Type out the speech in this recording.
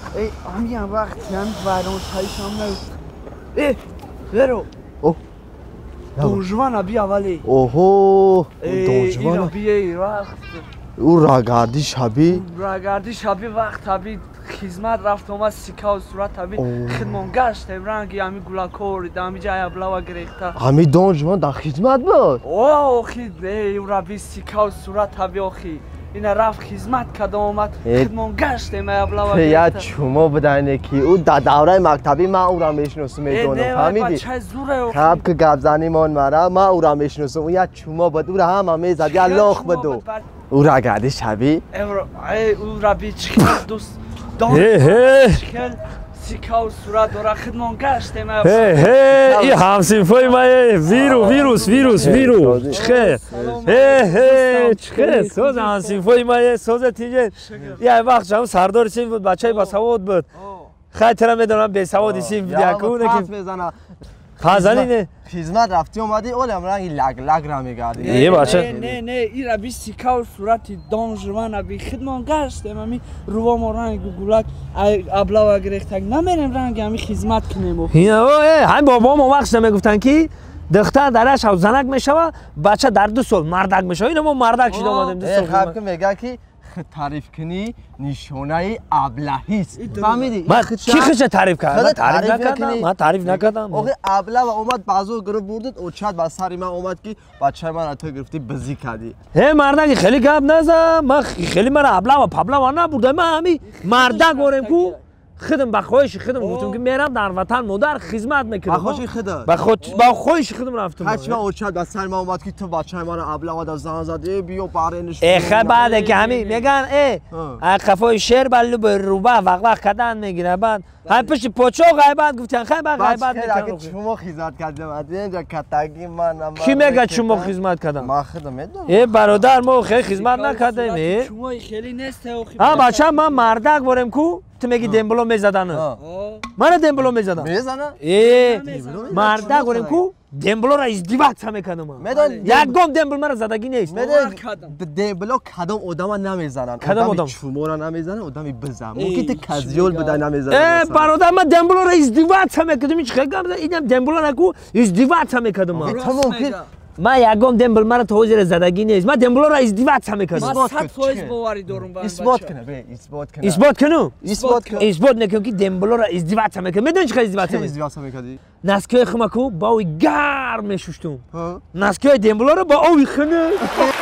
همین وقت هم برنامه تایشم نوید برو دونجوان بیا ولی اوهو اینا بیا وقت او راگردی شبی وقت هبی خدمت رفت اومد سیکا و صورت هبی خدمت گشت رنگی همی گلاکوری همی جای ابلا و گریخته همی دونجوان در خدمت بود اوه خید او را بی سیکا و صورت هبی آخی این رفت خدمت کده اومد خدمت گشت همی ابلا و گریخته یا چوما بدنه کی او در دوره مکتبی من او را میشناسم میدونم فهمیدی خب که گبزنی من مرا من او را میشناسم او یا چوما بود او را هم میزد یا لاخ بدو او را گردی شبی او را بی چکل دوست چکل سیکا و صورت داره خدمت گشت این همسینفای مایه ویرو چخه چخه سوز همسینفای مایه سوز تیجه یه وقت جمع سردار سیم بود بچه بسواد بود خیلی ترا میدونم بی سوادی سیم دیکونه که خزانینه خدمت رفتی اومدی اولم رنگی لگ را میگردی یه بچه نه این ربی سیکا و صورتی دانجوان بی خدمت گشت همی رو ما رنگ گولک ابلا و گریختک نمیریم رنگ همی خدمت کنیم همین بابام اون وقت میگفتن که دختر درش او زنک میشوه بچه در 2 سال مردک میشه اینو ما مردک شده اومدیم 2 سال خب که میگه که تعریف کنی نشانه ابلهی است فهمیدی من کی خش تعریف کردم من تعریف نکردم آخه ابله و اومد بازو گرو بردت او چت با سری من اومد که بچه من تو گرفتی بزی کردی هی مردک خیلی گپ نزن من خیلی من ابله و پبله و نبردم من همین مردک گورم کو خدم با خواهش خدم گفتم که میرم در وطن مادر خدمت میکنم با خواهش خدا با خواهش خدم رفتم هرچی من اوچت با سر من اومد که تو بچه من ابله و زن زد بیا بارنش خب بعد که همین میگن قفای شیر بلو به روبه وقت کردن میگیره بعد هم پشت پوچو غیبت گفتن خیلی غیبت میکنم شما خدمت کردم اینجا کتاگی من کی میگه شما خدمت کردم ما خدمت میدونم برادر ما خیلی خدمت نکردیم شما خیلی نیست بچه من مردک برم کو تو میگی دمبلو میزدن من دمبلو میزدن مردک برم کو دمبلو را ازدواج میکنم یک گام دمبل مرا زدگی نیست دمبلو کدام آدم نمیزنن کدام شما را نمیزنن آدمی بزن ممکن تو کازیول بده نمیزنن برادر من دمبلو را ازدواج میکنم هیچ خیلی اینم دمبلو نکو ازدواج میکنم من یکم دمبل مرا توزیر زدگی نیست من دمبلو را ازدواج میکنم من 100% باوری دارم اثبات کنه اثبات نکنم که دمبلو را ازدواج میکنم میدونی چه ازدواج میکنی نسکای خمکو با اوی گرم میشوشتم نسکای دمبلو را با اوی خنه